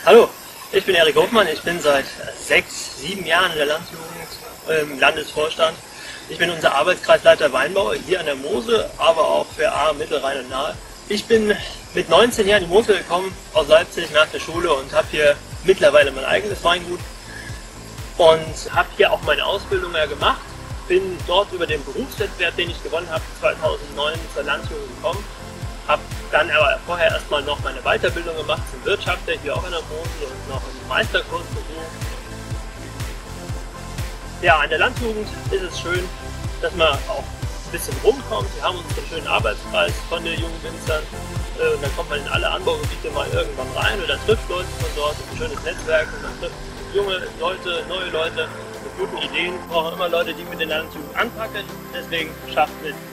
Hallo, ich bin Erik Hofmann, ich bin seit 6, 7 Jahren in der Landjugend im Landesvorstand. Ich bin unser Arbeitskreisleiter Weinbau hier an der Mosel, aber auch für Ahr, Mittelrhein und Nahe. Ich bin mit 19 Jahren in die Mosel gekommen, aus Leipzig nach der Schule und habe hier mittlerweile mein eigenes Weingut und habe hier auch meine Ausbildung gemacht. Bin dort über den Berufswettbewerb, den ich gewonnen habe, 2009 zur Landjugend gekommen. Habe dann aber vorher erstmal noch meine Weiterbildung gemacht zum Wirtschafter hier auch in der Mosel und noch einen Meisterkurs besucht. Ja, an der Landjugend ist es schön, dass man auch ein bisschen rumkommt. Wir haben unseren schönen Arbeitskreis von den jungen Winzern. Und dann kommt man in alle Anbaugebiete mal irgendwann rein oder trifft Leute von dort, ein schönes Netzwerk und man trifft junge Leute, neue Leute mit guten Ideen. Wir brauchen immer Leute, die mit der Landjugend anpacken. Deswegen schafft mit